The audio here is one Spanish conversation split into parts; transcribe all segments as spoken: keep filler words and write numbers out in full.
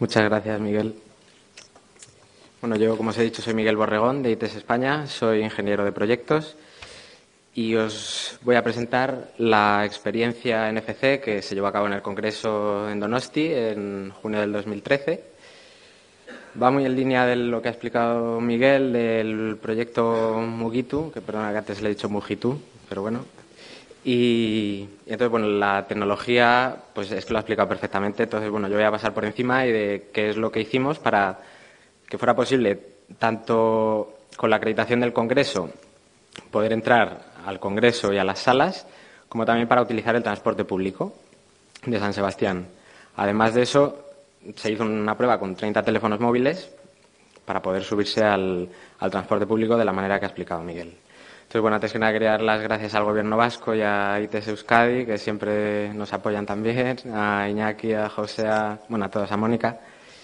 Muchas gracias, Miguel. Bueno, yo, como os he dicho, soy Miguel Borregón, de I T E S España, soy ingeniero de proyectos y os voy a presentar la experiencia N F C que se llevó a cabo en el Congreso en Donosti en junio del dos mil trece. Va muy en línea de lo que ha explicado Miguel del proyecto Mugitu, que perdona que antes le he dicho Mugitu, pero bueno. Y, y entonces, bueno, la tecnología, pues es que lo ha explicado perfectamente. Entonces, bueno, yo voy a pasar por encima y de qué es lo que hicimos para que fuera posible, tanto con la acreditación del Congreso, poder entrar al Congreso y a las salas, como también para utilizar el transporte público de San Sebastián. Además de eso, se hizo una prueba con treinta teléfonos móviles para poder subirse al, al transporte público de la manera que ha explicado Miguel. Entonces, bueno, antes que nada quería dar las gracias al Gobierno vasco y a I T E S Euskadi, que siempre nos apoyan también, a Iñaki, a José, a, bueno, a todos, a Mónica.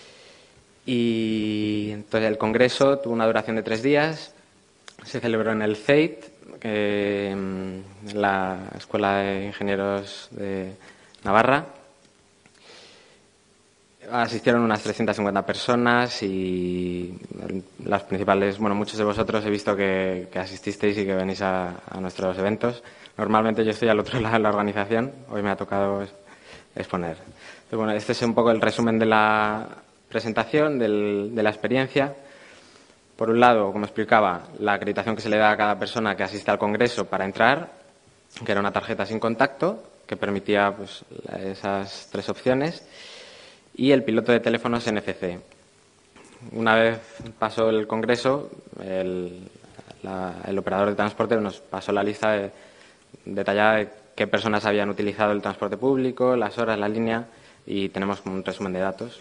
Y entonces el Congreso tuvo una duración de tres días, se celebró en el C E I T, que, en la Escuela de Ingenieros de Navarra. Asistieron unas trescientas cincuenta personas y las principales, bueno, muchos de vosotros he visto que, que asististeis y que venís a, a nuestros eventos. Normalmente yo estoy al otro lado de la organización, hoy me ha tocado exponer. Entonces, bueno, este es un poco el resumen de la presentación, del, de la experiencia. Por un lado, como explicaba, la acreditación que se le da a cada persona que asiste al Congreso para entrar, que era una tarjeta sin contacto, que permitía pues, esas tres opciones, y el piloto de teléfonos N F C. Una vez pasó el Congreso, el, la, el operador de transporte nos pasó la lista de, detallada de qué personas habían utilizado el transporte público, las horas, la línea, y tenemos un resumen de datos.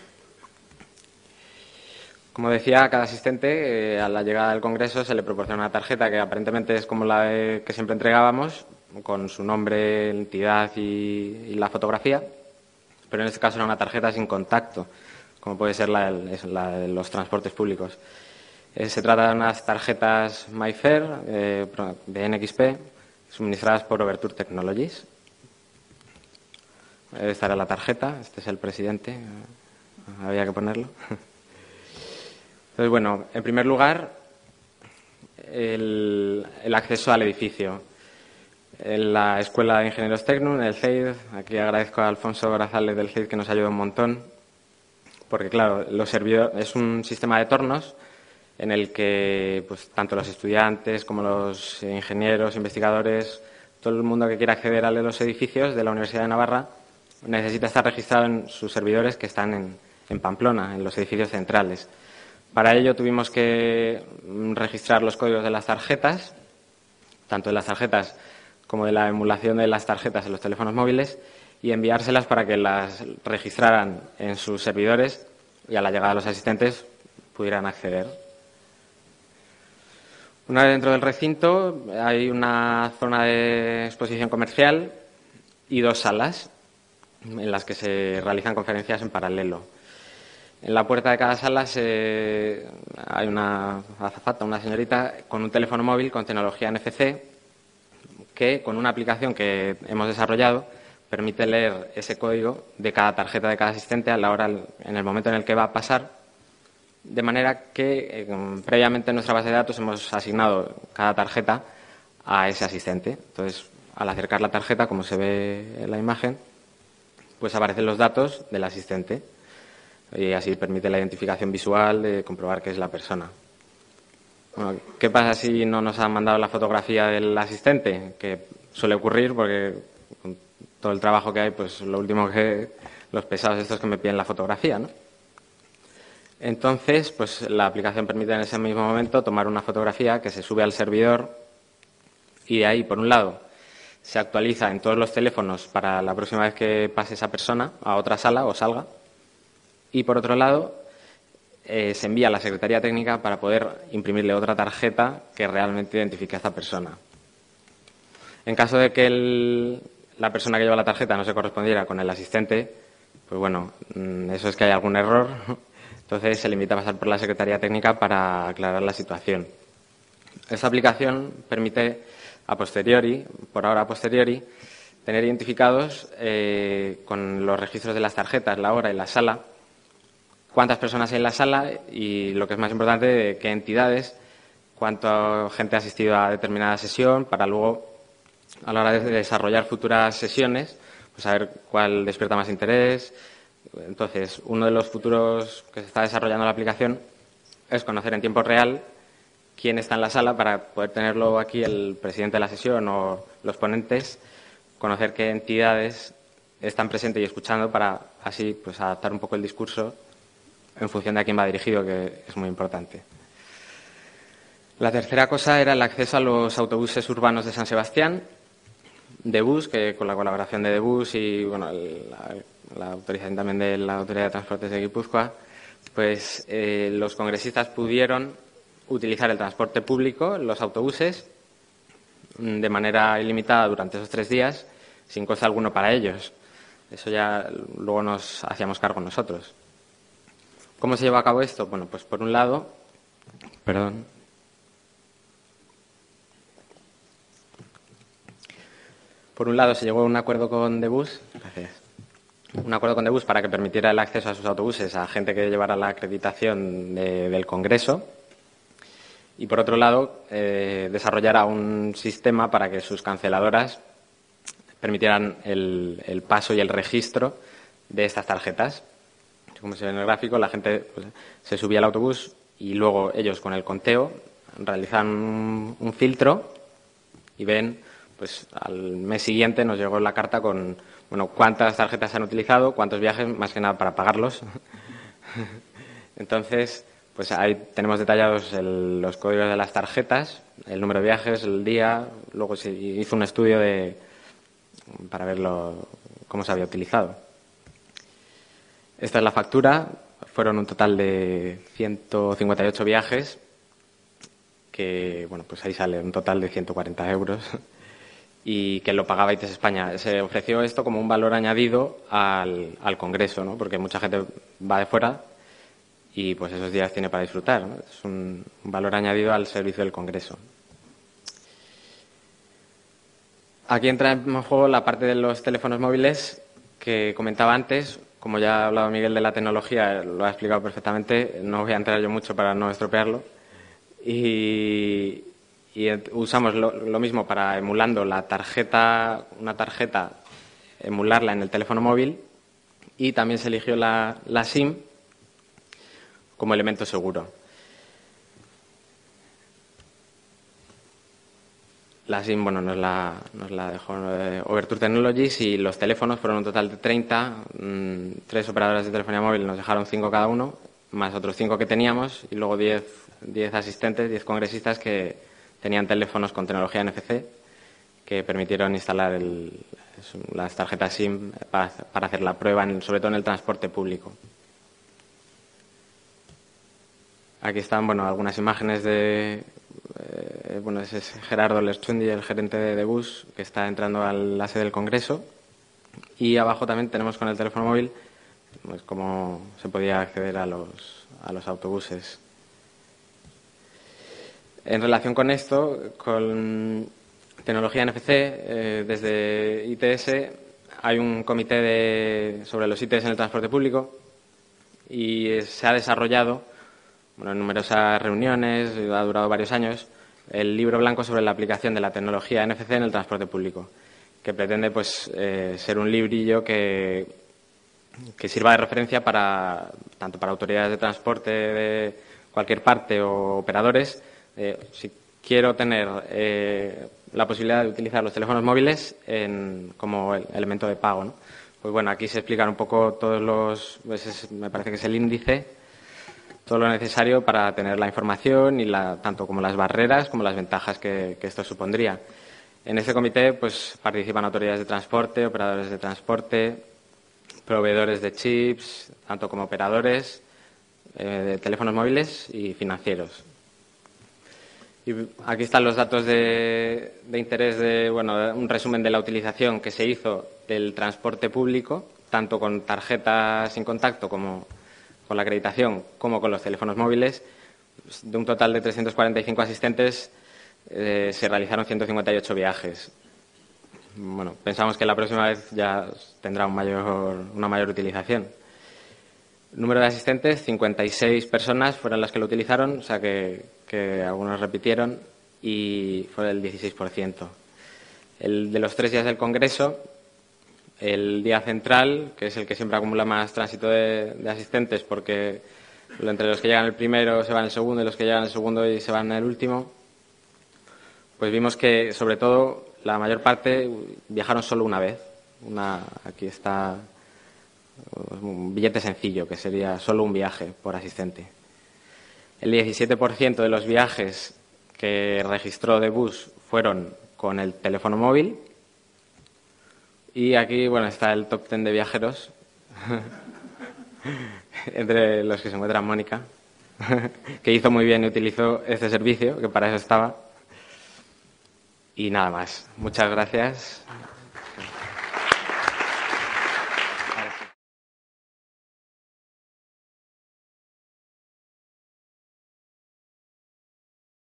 Como decía, a cada asistente, eh, a la llegada del Congreso, se le proporciona una tarjeta que aparentemente es como la de, que siempre entregábamos, con su nombre, entidad y, y la fotografía. Pero en este caso era una tarjeta sin contacto, como puede ser la de, la de los transportes públicos. Eh, se trata de unas tarjetas MyFair eh, de N X P, suministradas por Overture Technologies. Esta era la tarjeta, este es el presidente, había que ponerlo. Entonces, bueno, en primer lugar, el, el acceso al edificio. En la Escuela de Ingenieros Tecnun, el C E I D, aquí agradezco a Alfonso Grazales del C E I D que nos ayuda un montón, porque claro, los servidores, es un sistema de tornos en el que pues, tanto los estudiantes como los ingenieros, investigadores, todo el mundo que quiera acceder a los edificios de la Universidad de Navarra necesita estar registrado en sus servidores que están en, en Pamplona, en los edificios centrales. Para ello tuvimos que registrar los códigos de las tarjetas, tanto de las tarjetas como de la emulación de las tarjetas en los teléfonos móviles, y enviárselas para que las registraran en sus servidores y a la llegada de los asistentes pudieran acceder. Una vez dentro del recinto hay una zona de exposición comercial y dos salas en las que se realizan conferencias en paralelo. En la puerta de cada sala se, hay una azafata, una señorita, con un teléfono móvil con tecnología N F C, que con una aplicación que hemos desarrollado permite leer ese código de cada tarjeta de cada asistente a la hora, en el momento en el que va a pasar, de manera que eh, previamente en nuestra base de datos hemos asignado cada tarjeta a ese asistente. Entonces, al acercar la tarjeta, como se ve en la imagen, pues aparecen los datos del asistente y así permite la identificación visual de comprobar que es la persona. Bueno, ¿qué pasa si no nos han mandado la fotografía del asistente? Que suele ocurrir porque con todo el trabajo que hay, pues lo último que los pesados estos que me piden la fotografía, ¿no? Entonces, pues la aplicación permite en ese mismo momento tomar una fotografía que se sube al servidor y de ahí, por un lado, se actualiza en todos los teléfonos para la próxima vez que pase esa persona a otra sala o salga, y por otro lado, Eh, se envía a la Secretaría Técnica para poder imprimirle otra tarjeta que realmente identifique a esta persona. En caso de que el, la persona que lleva la tarjeta no se correspondiera con el asistente, pues bueno, eso es que hay algún error. Entonces se le invita a pasar por la Secretaría Técnica para aclarar la situación. Esta aplicación permite a posteriori, por ahora a posteriori, tener identificados eh, con los registros de las tarjetas, la hora y la sala, cuántas personas hay en la sala y, lo que es más importante, qué entidades, cuánta gente ha asistido a determinada sesión, para luego, a la hora de desarrollar futuras sesiones, pues saber cuál despierta más interés. Entonces, uno de los futuros que se está desarrollando la aplicación es conocer en tiempo real quién está en la sala, para poder tenerlo aquí el presidente de la sesión o los ponentes, conocer qué entidades están presentes y escuchando, para así pues adaptar un poco el discurso en función de a quién va dirigido, que es muy importante. La tercera cosa era el acceso a los autobuses urbanos de San Sebastián, de bus, que con la colaboración de Debus y bueno, el, la, la autorización también de la Autoridad de Transportes de Guipúzcoa, pues eh, los congresistas pudieron utilizar el transporte público, los autobuses, de manera ilimitada durante esos tres días, sin coste alguno para ellos. Eso ya luego nos hacíamos cargo nosotros. ¿Cómo se llevó a cabo esto? Bueno, pues por un lado, perdón. Por un lado se llegó a un acuerdo con Debus, gracias. Un acuerdo con Debus para que permitiera el acceso a sus autobuses a gente que llevara la acreditación de, del Congreso. Y, por otro lado, eh, desarrollara un sistema para que sus canceladoras permitieran el, el paso y el registro de estas tarjetas. Como se ve en el gráfico, la gente pues, se subía al autobús y luego ellos, con el conteo, realizan un, un filtro y ven, pues al mes siguiente nos llegó la carta con, bueno, cuántas tarjetas se han utilizado, cuántos viajes, más que nada para pagarlos. Entonces, pues ahí tenemos detallados el, los códigos de las tarjetas, el número de viajes, el día. Luego se hizo un estudio de, para ver lo, cómo se había utilizado. Esta es la factura. Fueron un total de ciento cincuenta y ocho viajes, que, bueno, pues ahí sale un total de ciento cuarenta euros, y que lo pagaba I T E S España. Se ofreció esto como un valor añadido al, al Congreso, ¿no? Porque mucha gente va de fuera y pues esos días tiene para disfrutar, ¿no? Es un valor añadido al servicio del Congreso. Aquí entra en juego la parte de los teléfonos móviles que comentaba antes. Como ya ha hablado Miguel de la tecnología, lo ha explicado perfectamente, no voy a entrar yo mucho para no estropearlo. Y, y usamos lo, lo mismo para emulando la tarjeta, una tarjeta, emularla en el teléfono móvil, y también se eligió la, la SIM como elemento seguro. La SIM, bueno, nos la, nos la dejó eh, Overture Technologies, y los teléfonos fueron un total de treinta. Mmm, tres operadoras de telefonía móvil nos dejaron cinco cada uno, más otros cinco que teníamos, y luego diez, diez asistentes, diez congresistas que tenían teléfonos con tecnología N F C, que permitieron instalar el, las tarjetas SIM para, para hacer la prueba, en, sobre todo en el transporte público. Aquí están, bueno, algunas imágenes de, eh, bueno, ese es Gerardo Lerchundi, el gerente de Debus, que está entrando a la sede del Congreso. Y abajo también tenemos con el teléfono móvil, pues, cómo se podía acceder a los, a los autobuses. En relación con esto, con tecnología N F C, eh, desde I T S hay un comité de, sobre los I T S en el transporte público, y se ha desarrollado, bueno, en numerosas reuniones, ha durado varios años, el libro blanco sobre la aplicación de la tecnología N F C en el transporte público, que pretende pues eh, ser un librillo que, que sirva de referencia para tanto para autoridades de transporte de cualquier parte o operadores. Eh, si quiero tener eh, la posibilidad de utilizar los teléfonos móviles en, como el elemento de pago, ¿no? Pues bueno, aquí se explican un poco todos los, pues es, me parece que es el índice, todo lo necesario para tener la información, y la, tanto como las barreras como las ventajas que, que esto supondría. En este comité pues participan autoridades de transporte, operadores de transporte, proveedores de chips, tanto como operadores eh, de teléfonos móviles y financieros. Y aquí están los datos de, de interés, de, bueno, un resumen de la utilización que se hizo del transporte público, tanto con tarjetas sin contacto como con la acreditación, como con los teléfonos móviles. De un total de trescientos cuarenta y cinco asistentes, eh, se realizaron ciento cincuenta y ocho viajes. Bueno, pensamos que la próxima vez ya tendrá un mayor, una mayor utilización. Número de asistentes, cincuenta y seis personas fueron las que lo utilizaron, o sea que, que algunos repitieron, y fue el dieciséis por ciento. El de los tres días del Congreso, el día central, que es el que siempre acumula más tránsito de, de asistentes, porque entre los que llegan el primero se van el segundo y los que llegan el segundo y se van el último, pues vimos que, sobre todo, la mayor parte viajaron solo una vez. Una, aquí está un billete sencillo, que sería solo un viaje por asistente. El diecisiete por ciento de los viajes que registró de bus fueron con el teléfono móvil. Y aquí, bueno, está el top ten de viajeros, entre los que se encuentra Mónica, que hizo muy bien y utilizó este servicio, que para eso estaba. Y nada más. Muchas gracias.